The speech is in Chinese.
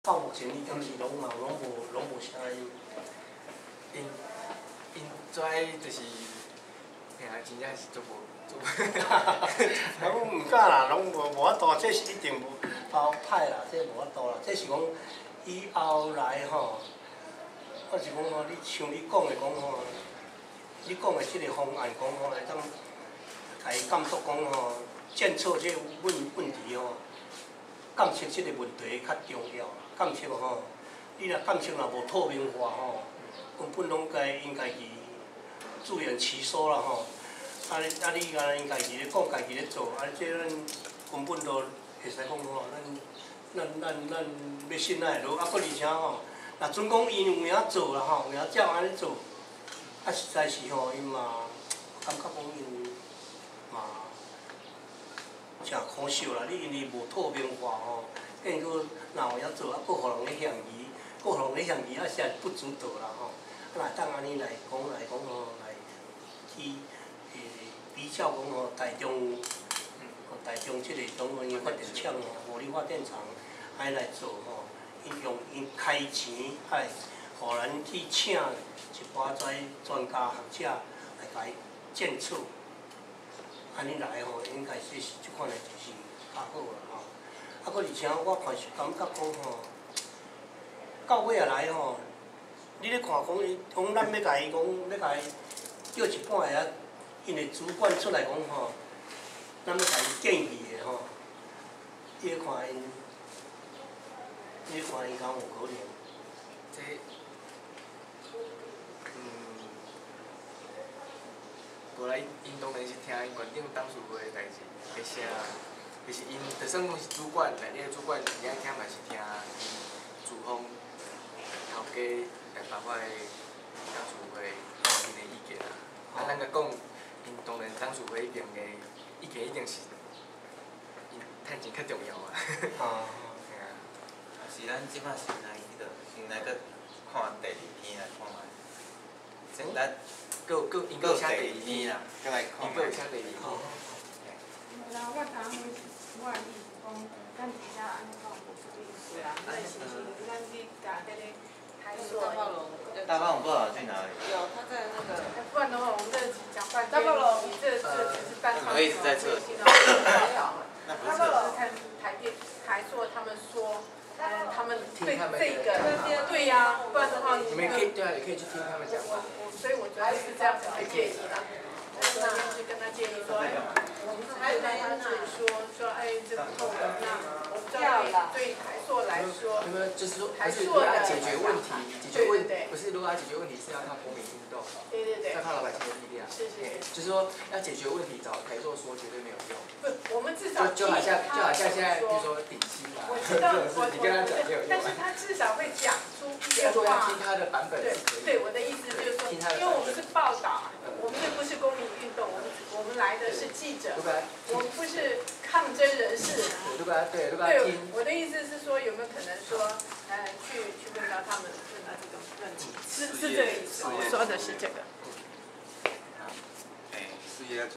到目前伊今是拢无啥因跩就是，嘿啊，真正是足无。 拢唔敢啦，拢无法度，这是一定无歹啦，这无法度啦，这是讲以后来吼，我是讲吼，你像你讲的讲吼，你讲的即个方案讲吼，会当来监督讲吼，检测这问题吼，监测即个问题较重要啦，监测吼，你若监测若无透明化吼，根本拢因家己自圆其说啦吼。你因家己咧讲，家己咧做，这咱根本都会使讲吼，咱要信赖落，搁而且吼，若准讲伊有影做啦吼，有影照安尼做，实在是吼，因嘛感觉讲因嘛真可惜啦。你因为无透明化吼，结果若有影做，搁互人咧嫌疑，搁互人咧嫌疑，实在不足道啦吼。若当安尼来讲吼，来去。比较讲吼，台中即个中原发电厂吼，火力发电厂爱来做吼，因开钱爱，互咱去请一寡专家学者来甲伊检测，安尼来吼，应该说是即款的就是较好啦吼。搁而且我感觉讲吼，到尾仔来吼，你咧看讲咱要甲伊叫一半个啊。因为主管出来讲吼，咱要甲伊建议的吼，你咧看因敢有可能？ 这，无啦，因当然是听因县长董事会的代志的声，就是因就算讲是主管，内底主管你爱听嘛是听因主方头家来办法的董事会因的意见啦。啊，咱甲讲。因当然，董事会一定的意见一定是因趁钱较重要啊。 嘿啊。是咱即摆先来个看第二篇来看卖。先咱应该有请第二篇啦， 再来看。 应该有请第二篇。 然后我当时我的意思讲，咱底下安尼讲无不定是啦，咱是咱去甲迄个台塑。 大放龙不知道去哪里？ 有，他在那个。不然的话，我们这讲半天，你这只是单方面的这些都没有。他们是看台塑他们说，他们对这个，对呀，不然的话你们可以对啊，也可以去听他们讲。 所以我觉得是这样子的建议啦。那边是跟他建议说，我们是对他自己说，哎，这不透明，那我不知道对台塑来说， 就是说， 台塑的解决问题，不是如果要解决问题是要靠公民运动，要靠老百姓的力量。 是。 就是说要解决问题，找台塑说绝对没有用。 不，我们至少就好像现在，比如说顶薪啊，这种事你跟他讲没有用。 但是他至少会讲出一些话。 话。 听他的版本是可以。 对，我的意思就是说，因为我们是报道，我们这不是公民运动，我们来的是记者，我们不是抗争人士。 对， 我的意思是说，有没有可能说，去问到他们问到这种问题，是这个意思，我说的是这个。 事业。